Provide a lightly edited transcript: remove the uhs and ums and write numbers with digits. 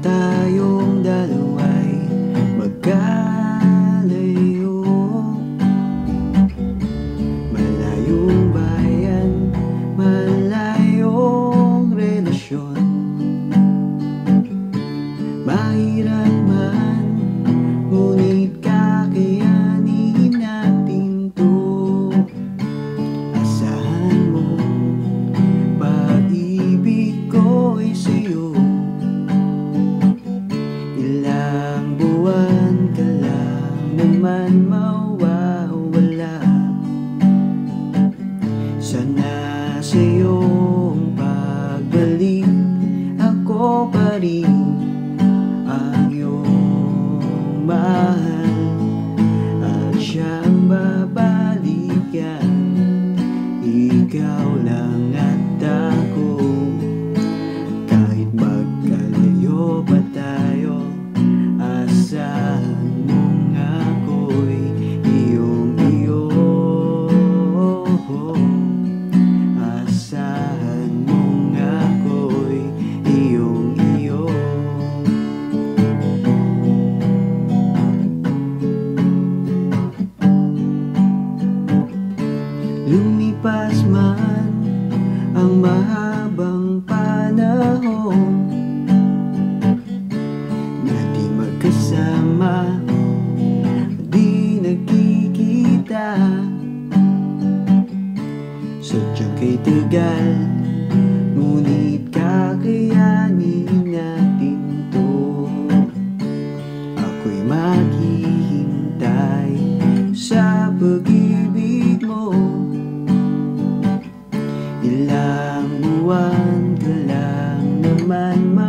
tayong dalawa'y magkalayo. Malayong bayan, malayong relasyon. Mahirap man, ngunit kakayanin natin to. Asahan mo, pag-ibig ko'y sa'yo. Ilang buwan ka lang naman mawawala. Sana sa iyong pagbalik, ako pa rin ang iyong mahal, at siyang babalikan. Ikaw lang at ako, kahit magkalayo pa tayo. Asahan mong ako'y iyong-iyo. Asahan mong ako'y iyong-iyo. Lumipas man ang mahabang panahon na di magkasama, di nagkikita. Sadyang kay tagal, ngunit kakayanin natin to. Ako'y maghihintay sa pag-ibig mo. Ilang buwan ka lang naman